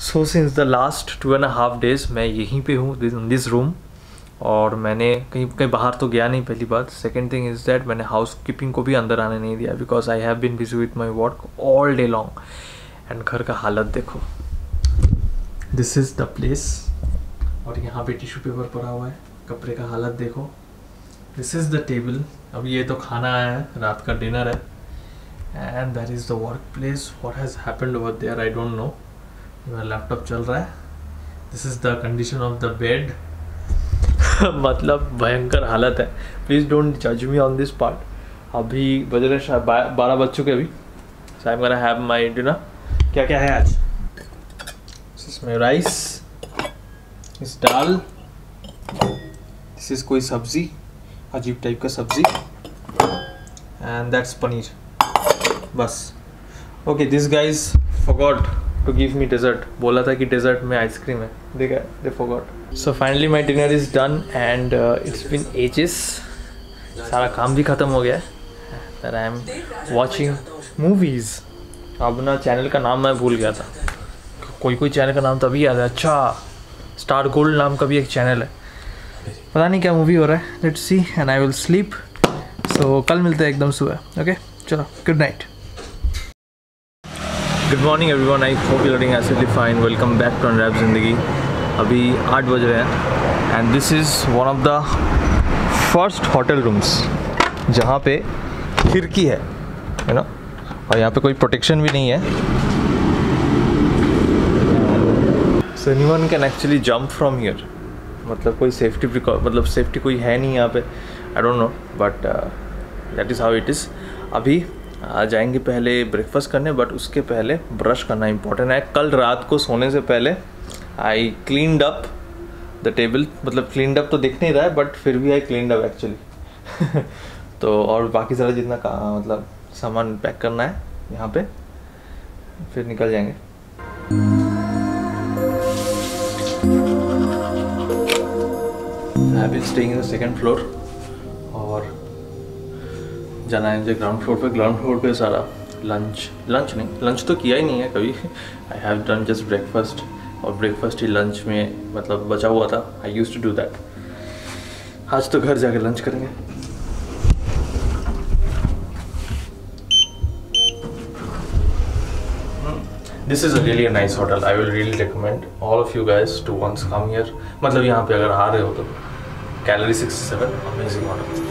So since the last 2.5 days मैं यहीं पे हूँ इन दिस रूम, और मैंने कहीं बाहर तो गया नहीं। पहली बात। सेकेंड थिंग इज़ दैट मैंने हाउस कीपिंग को भी अंदर आने नहीं दिया, because I have been busy with my work all day long. And घर का हालत देखो, दिस इज़ द प्लेस। और यहाँ पे टिश्यू पेपर पड़ा हुआ है, कपड़े का हालत देखो। This is the table. अब ये तो खाना आया है, रात का डिनर है। And that is the workplace. What has happened over there I don't know. मेरा लैपटॉप चल रहा है। This is the condition of the bed. मतलब भयंकर हालत है। प्लीज़ डोंट जज मी ऑन दिस पार्ट। अभी बज रहे शायद 12 बज चुके अभी। So I am gonna have my dinner. क्या क्या है आज? इसमें राइस, इस दाल, दिस इज़ कोई सब्ज़ी, अजीब टाइप का सब्ज़ी, एंड दैट्स पनीर। बस। Okay, this guys forgot to give me dessert. बोला था कि डेजर्ट में आइसक्रीम है, देखा, they forgot. So finally my dinner is done and it's been ages. सारा काम भी ख़त्म हो गया है। That I am watching movies. अब ना चैनल का नाम मैं भूल गया था। कोई चैनल का नाम तभी याद है। अच्छा, स्टार गोल्ड नाम का भी एक चैनल है। पता नहीं क्या मूवी हो रहा है। Let's see and I will sleep. So कल मिलते हैं एकदम सुबह। ओके, चलो, good night. Good morning everyone, I hope you are doing absolutely fine. Welcome back to unwrap ज़िंदगी। अभी 8 बज रहे हैं and this is one of the first hotel rooms जहाँ पे खिड़की है, यू नो, और यहाँ पे कोई प्रोटेक्शन भी नहीं है। So anyone can actually jump from here. मतलब कोई सेफ्टी कोई है नहीं यहाँ पे। I don't know, but that is how it is. अभी जाएंगे पहले ब्रेकफास्ट करने, बट उसके पहले ब्रश करना इम्पोर्टेंट है। कल रात को सोने से पहले I cleaned up the table. मतलब क्लीनड अप तो दिख नहीं रहा है, बट फिर भी आई क्लीनड अप एक्चुअली। तो और बाकी सारा जितना मतलब सामान पैक करना है यहाँ पे, फिर निकल जाएंगे। I have been staying in the second floor और जाना है मुझे ग्राउंड फ्लोर पे। ग्राउंड फ्लोर पे सारा लंच तो किया ही नहीं है कभी। I have done just breakfast, और ब्रेकफास्ट ही लंच में मतलब बचा हुआ था। I used to do that. आज तो घर जाकर लंच करेंगे। This is a really nice hotel. I will really recommend all of you guys to once come here. मतलब यहाँ पे अगर आ रहे हो तो calorie 67, amazing hotel.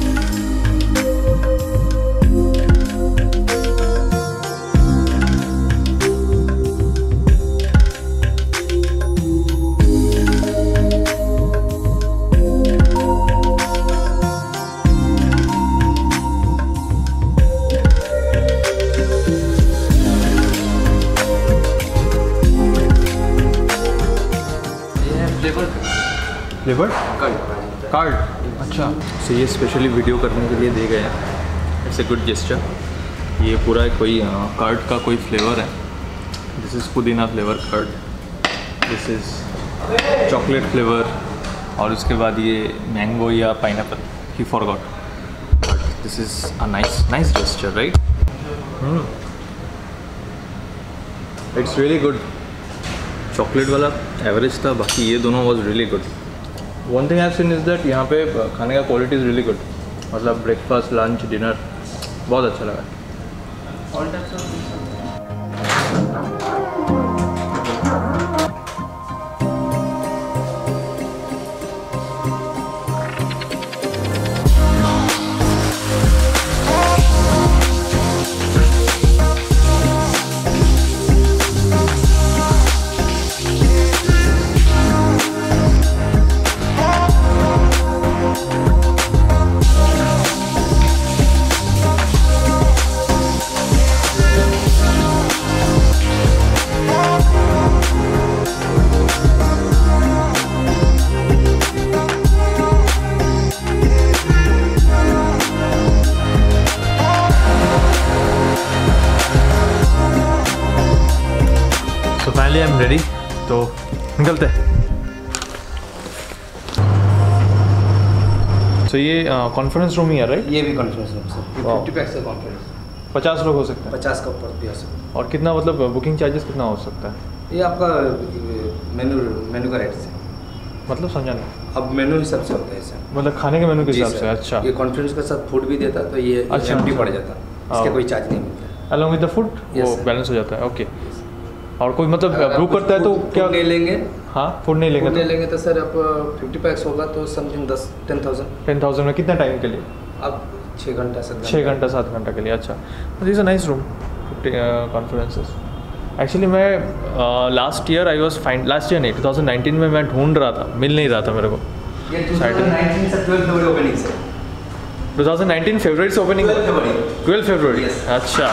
Flavour card. अच्छा, तो ये स्पेशली वीडियो करने के लिए दे गए हैं। It's a good gesture. ये पूरा कोई कार्ड का कोई फ्लेवर है। This is pudina flavour card, this is chocolate flavour, और उसके बाद ये मैंगो या pineapple. He forgot, but this is a nice gesture, right? It's really good. Chocolate वाला एवरेज था, बाकी ये दोनों was really good. One thing I have seen is that यहाँ पे खाने का क्वालिटी इज़ रियली गुड। मतलब ब्रेकफास्ट, लंच, डिनर बहुत अच्छा लगा। All types finally I am ready, तो निकलते हैं। तो ये कॉन्फ्रेंस रूम ही है, राइट? ये भी conference room sir. 50 pax conference. 50 लोग हो सकते हैं? 50 का ऊपर भी हो सकता है। और कितना मतलब बुकिंग चार्जेस कितना हो सकता है? ये आपका मेनू का रेट से, मतलब समझा नहीं। अब मेनू हिसाब से होता है सर, मतलब खाने के मेनू के जी हिसाब सर। से। अच्छा, ये कॉन्फ्रेंस के साथ फूड भी देता तो ये अच्छा, एम्प्टी अच्छा। पड़ जाता, इसका कोई चार्ज नहीं मिलता। Along with the food Yes, वो sir. बैलेंस हो जाता है। ओके, और कोई मतलब अगर आप बुक कुछ करता है तो food क्या? नहीं लेंगे, हाँ, फूड नहीं फूड नहीं लेंगे लेंगे तो सर आप 50 पैक्स होगा तो समथिंग 10,000 तो 10,000 में कितना टाइम के लिए? अब 6 घंटा 6 घंटा 7 घंटा के लिए। अच्छा, this a nice room conferences. Actually मैं last year I was find, last year नहीं 2019 में मैं ढूंढ रहा था, मिल नहीं रहा था मेरे को। ये 2019 से 12 फरवरी ओपनिंग से 2019 फरवरी से ओपनिंग। 12 फरवरी। Yes. अच्छा,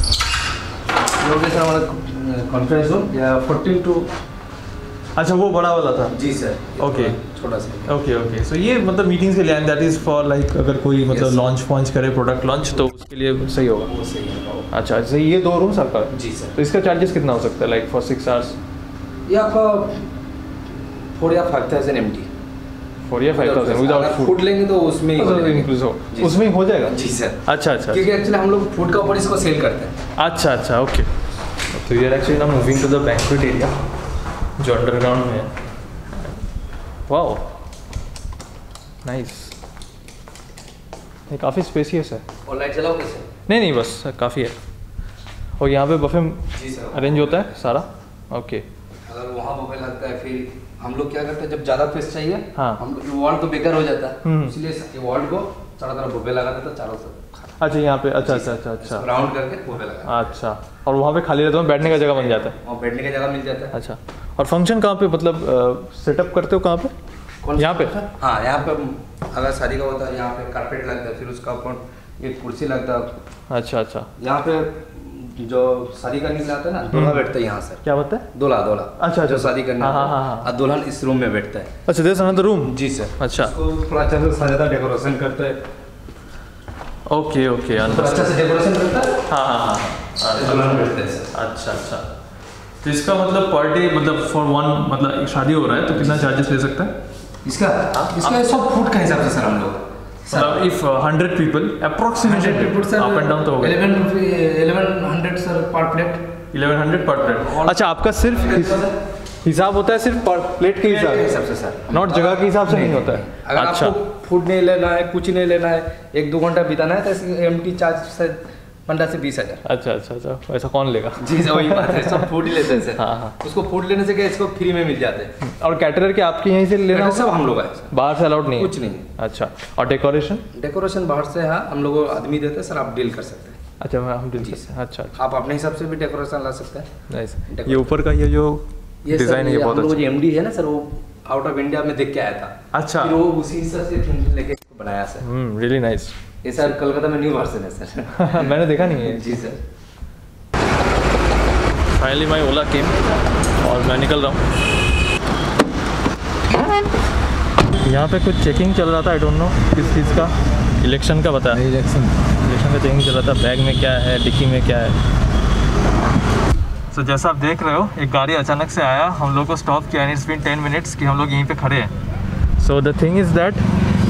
सर हमारा कॉन्फ्रेंस रूम या 14 टू, अच्छा वो बड़ा वाला था। जी सर। Okay. छोटा सा। ओके ओके, सो ये मतलब मीटिंग्स के लिए, and that is for like अगर कोई मतलब Yes. लॉन्च वॉन्च करे, प्रोडक्ट लॉन्च, तो उसके लिए सही होगा। वो सही है। अच्छा, अच्छा, ये 2 रूम्स आपका? जी सर। तो इसका चार्जेस कितना हो सकता है लाइक फॉर 6 आवर्स? ये आपका 4 या 5,000 MT 4 या 5,000 विदाउट फूड फूड लेंगे तो उसमें ही हो जाएगा। इंक्लूज हो, जी उसमें ही हो जाएगा? जी सर। अच्छा अच्छा क्योंकि एक्चुअली हम लोग फूड का ऊपर इसको सेल करते हैं। अच्छा अच्छा, ओके। तो we are actually now moving to the banquet area जो अंडरग्राउंड में है। Wow, nice. ये काफ़ी स्पेसियस है। और लाइट जलाओगे सर? नहीं नहीं, बस काफ़ी है। और यहाँ पे बफे जी सर। अरेंज होता है सारा? ओके। अगर वहाँ बुफे लगता है, फिर हम लोग क्या करते हैं, जब ज़्यादा पीस चाहिए, हाँ। हम लोग वॉल तो बेकार हो जाता हम्म। है, इसलिए वॉल को चारों तरफ बुफे लगा देता, चारों तरफ अच्छा, यहाँ पे अच्छा अच्छा अच्छा अच्छा राउंड करके बुफे लगा, अच्छा। और वहाँ पे खाली रहता है, बैठने का जगह बन जाता है? और बैठने की जगह मिल जाता है। अच्छा, और फंक्शन कहाँ पे मतलब सेटअप करते हो कहाँ पे? कौन यहाँ पे? हाँ, यहाँ पे अगर शादी का होता है, यहाँ पे कारपेट लगता है, फिर उसका ऊपर एक कुर्सी लगता है। अच्छा अच्छा, यहाँ पे जो शादी करने के लिए आता है ना, दूल्हा बैठता है यहाँ सर। क्या होता है? दूल्हा अच्छा, जो अच्छा। शादी करने हाँ, आता है, हाँ, हाँ, हाँ। और दुल्हन इस रूम में बैठता है। अच्छा, देयर इज अनदर रूम? जी सर। अच्छा, उसको थोड़ा अच्छा से सजाता है, डेकोरेशन करता है, ओके ओके, थोड़ा अंदर। अच्छा से डेकोरेशन करता है, हाँ हाँ हाँ हाँ, दुल्हन बैठता है सर। अच्छा अच्छा। तो इसका मतलब पर डे मतलब फॉर वन, मतलब शादी हो रहा है तो कितना चार्जेस ले सकता है इसका सब फूड का हिसाब से सर हम लोग, मतलब if 100 people approximately up and down तो होगा 1100 सर पर प्लेट। 1100 पर प्लेट। अच्छा, आपका सिर्फ हिसाब होता है सिर्फ पर प्लेट के हिसाब से सर, नॉट जगह के हिसाब से नहीं होता है? अगर अच्छा आपको फूड नहीं लेना है, कुछ नहीं लेना है, 1-2 घंटा बिताना है, तो एमटी चार्ज से 15 से 20,000। अच्छा अच्छा अच्छा, ऐसा कौन लेगा? जी सर, वही बात है, सब फूड ही लेते हैं सर। हाँ हाँ। उसको फूड लेने से क्या, इसको फ्री में मिल जाते हैं। और कैटरर के आपके यहीं से लेना होगा? सब हम लोग आए, बाहर से अलाउड नहीं है? कुछ नहीं। अच्छा, और डेकोरेशन बाहर से है, हम लोग आदमी देते हैं सर, आप डील कर सकते हैं। अच्छा, मैं हम डील जी करते हैं। अच्छा अच्छा, आप अपने हिसाब से भी डेकोरेशन ला सकते हैं। नाइस। ये ऊपर का ये जो डिजाइन है ये बहुत हम लोग अच्छा। जो एमडी है ना सर, वो आउट ऑफ इंडिया में देख के आया था। अच्छा, फिर वो उसी हिसाब से लेके बनाया सर। Really nice. ये सर कलकत्ता में न्यू वर्जन है सर। मैंने देखा नहीं है। जी सर। फाइनली माई ओला केम और मैं निकल रहा हूँ। यहाँ पे कुछ चेकिंग चल रहा था, आई डोंट नो किस चीज़ का, इलेक्शन का बता, इलेक्शन का चेकिंग चल रहा था। बैग में क्या है, डिक्की में क्या है। तो जैसा आप देख रहे हो, एक गाड़ी अचानक से आया, हम लोग को स्टॉप किया, एंड इट्स बीन 10 मिनट्स कि हम लोग यहीं पे खड़े हैं। So the thing is that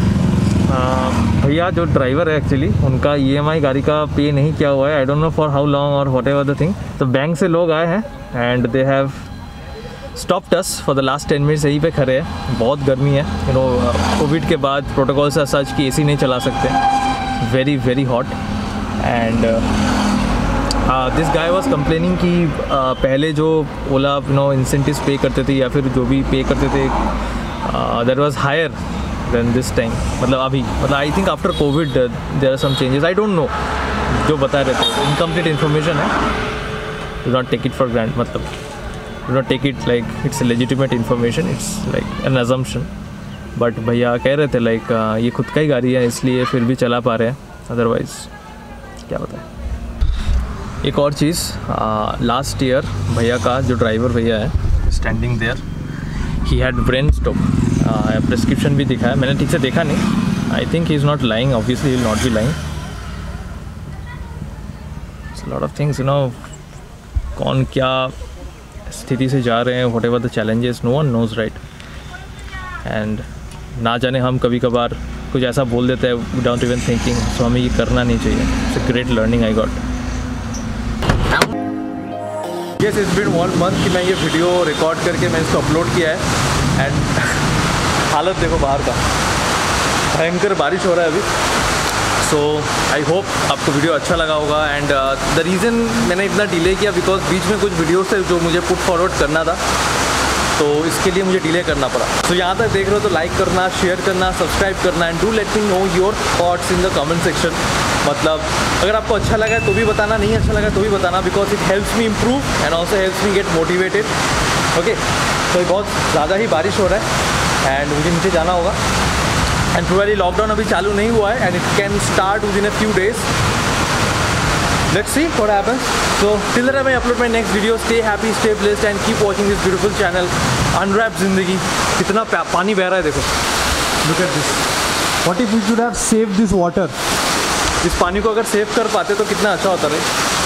भैया जो ड्राइवर है एक्चुअली, उनका EMI गाड़ी का पे नहीं किया हुआ है, I don't know for how long और वट एवर द थिंग। तो बैंक से लोग आए हैं and they have stopped us for the last 10 minutes, यहीं पे खड़े हैं। बहुत गर्मी है, यू नो, कोविड के बाद प्रोटोकॉल से सच कि AC नहीं चला सकते, very very hot. And this guy was complaining कि पहले जो ओला यू नो इंसेंटिव्स पे करते थे या फिर जो भी पे करते थे, that was higher than this time. मतलब अभी, मतलब I think after Covid there are some changes, I don't know, जो बता रहे थे इनकम्प्लीट इन्फॉर्मेशन है। Do not take it for grant, मतलब do not take it like it's legitimate information, it's like an assumption. But भैया कह रहे थे लाइक ये खुद का ही गाड़ी है इसलिए फिर भी चला पा रहे हैं, अदरवाइज़ क्या बताएं। एक और चीज़, लास्ट ईयर भैया का जो ड्राइवर भैया है standing there, he had brain stroke. Prescription भी दिखा है, मैंने ठीक से देखा नहीं। I think he is not lying, obviously he will not be lying. Lot of things, you know, कौन क्या स्थिति से जा रहे हैं, whatever the challenges, no one knows, right. And ना जाने हम कभी कभार कुछ ऐसा बोल देते हैं विदाउट इवन थिंकिंग, सो हमें ये करना नहीं चाहिए। It's a great learning I got. Yes, it's been 1 month कि मैं ये वीडियो रिकॉर्ड करके मैं इसको अपलोड किया है एंड हालत देखो बाहर का, भयंकर बारिश हो रहा है अभी। सो आई होप आपको वीडियो अच्छा लगा होगा एंड द रीज़न मैंने इतना डिले किया बिकॉज बीच में कुछ वीडियोस थे जो मुझे पुट फॉरवर्ड करना था, तो इसके लिए मुझे डिले करना पड़ा। तो यहाँ तक देख रहे हो तो लाइक करना, शेयर करना, सब्सक्राइब करना and do let me know your thoughts in the comment section. मतलब अगर आपको अच्छा लगा है तो भी बताना, नहीं अच्छा लगा तो भी बताना, because it helps me improve and also helps me get motivated. Okay, तो बहुत ज़्यादा ही बारिश हो रहा है एंड मुझे नीचे जाना होगा एंड प्रोबेबली लॉकडाउन अभी चालू नहीं हुआ है and it can start within a few days. Let's see what happens. So till the time I upload my next video, stay happy, stay blessed and keep watching this beautiful channel Unwrap Zindagi। कितना पानी बह रहा है देखो, look at this। What if we should have saved this water? इस पानी को अगर सेव कर पाते तो कितना अच्छा होता है।